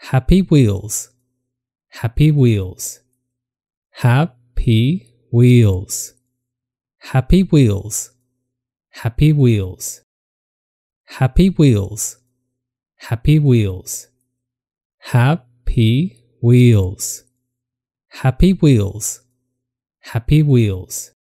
Happy wheels, happy wheels. Happy wheels, happy wheels, happy wheels. Happy wheels, happy wheels. Happy wheels, happy wheels, happy wheels.